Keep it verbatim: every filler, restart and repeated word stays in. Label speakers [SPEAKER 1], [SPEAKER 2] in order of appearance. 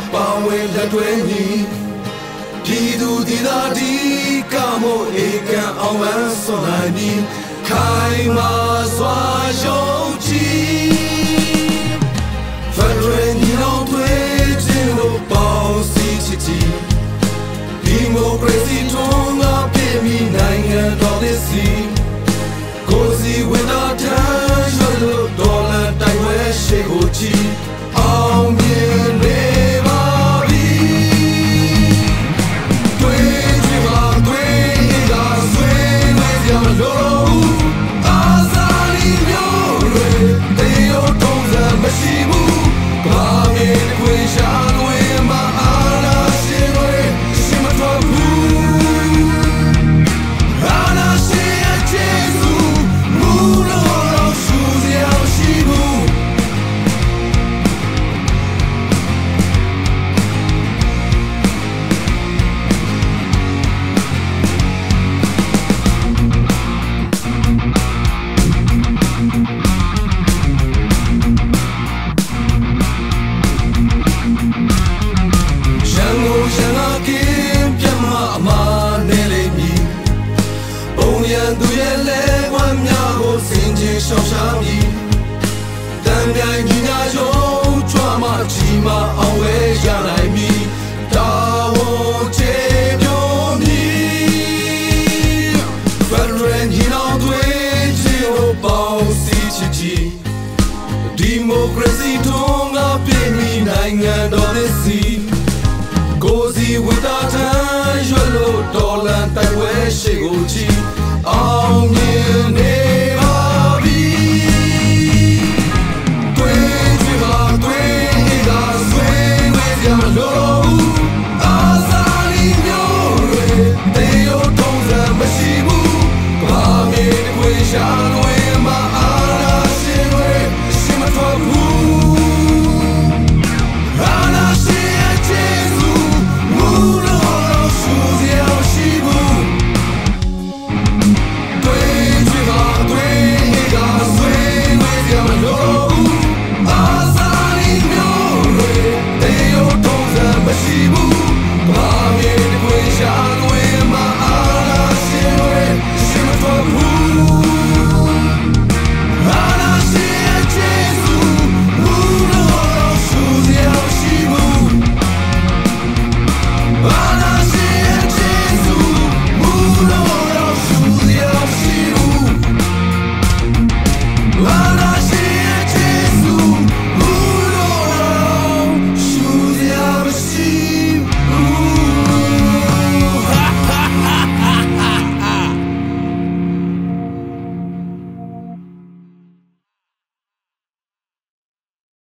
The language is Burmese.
[SPEAKER 1] ပါဝင်လက်တွဲညီပြည်သူဒီသာဒီကမို့ဧကန်အောင်ဝမ်းစွန်နိုင်ပြီးခိုင်မာစွာယုံကြည်ဖက်ဒရယ်ညီနောင်တွေချင်းတို့ပေါင်းစည်းချစ်ကြည်ဒီမိုကရေစီထွန်းကားပြည့်မီနိုင်ငံတော်သစ်စီကိုယ်စီဝင်တော်ထမ်းရွတ်လို့ဒေါ်လာတိုက်ပွဲရှေ့ကိုကြည့်အောင်မြင်နေပါပြီတွေးကြည့်ပါတွေးကဆွေးနွေးကြလို့အာဇာနည်မျိုးတွေတေယောထုံးစံမရှိဘူးဘာမြေခွေရှာသွေးမှာအာနာရှင်တွေရှင်မထွက်ဘူးအာနာရှင်ရဲ့ကျေးဇူးမူလို့ရှူစရာရှိဘူးသူရဲ့လက်ဝါးများကိုစင်ကြယ်ရှောင်ရှားပြီးတန်မြိုင်ညီညာရုံးချွာမချီမအောင်ဝဲရနိုင်ပြီးတာဝန်ချေပြောမည်ဖက်ဒရယ်ညီနောင်တွေချင်းတို့ပေါင်းစည်းချစ်ကြည်ဒီမိုကရေစီထွန်းကားပြည့်မီနိုင်ငံတော်သစ်စီကိုယ်စီဝိတာထမ်းရွတ်လို့ဒေါ်လာတိုက်ပွဲရှေ့ကိုကြည့်အောင်မြင်နေပါပြီတွေးကြည့်ပါတွေးကဆွေးနွေးကြလို့အာဇာနည်မျိုးတွေတေယောထုံးစံမရှိဘူးဘာမြေခွေရှာသွေးမှာအာနာရှင်တွေရှင်မထွက်ဘူးအာနာရှင်ရဲ့ကျေးဇူးမူလို့ရှူစရာရှိဘူးမရှိဘူးဘာမြေခွေရှာ